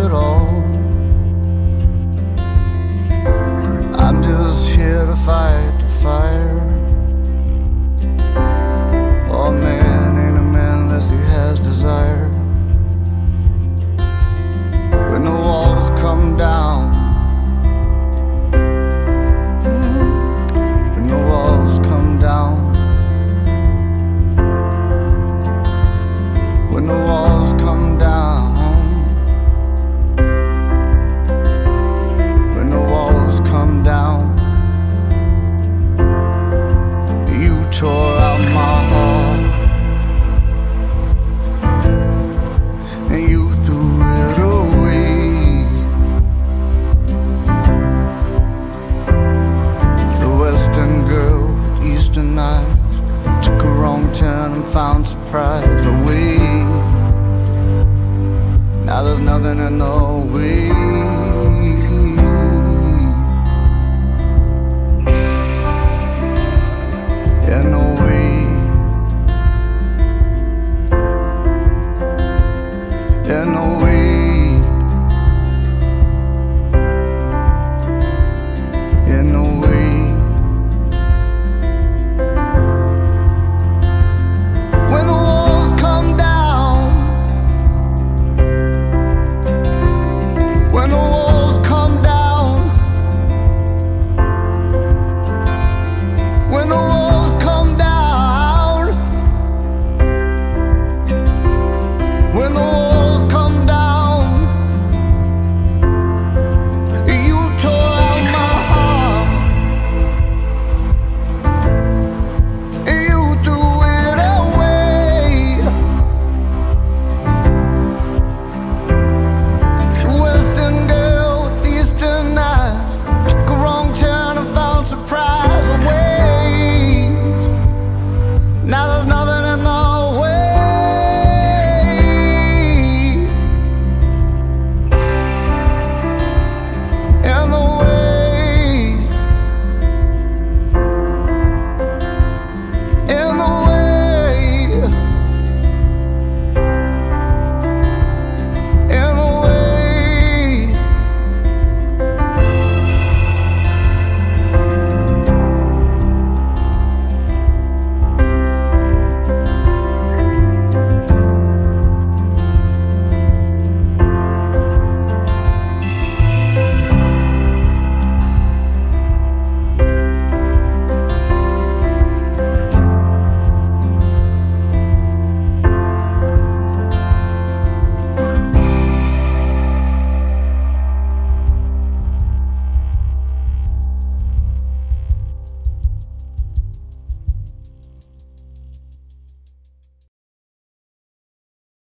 it all. I'm just here to fight the fire. Oh, man ain't a man unless he has desire. When the walls come down, when the walls come down, when the walls come down, when the walls come down, you tore out my heart and you threw it away. The Western girl with Eastern eyes took a wrong turn and found surprise away. Now there's nothing in the way.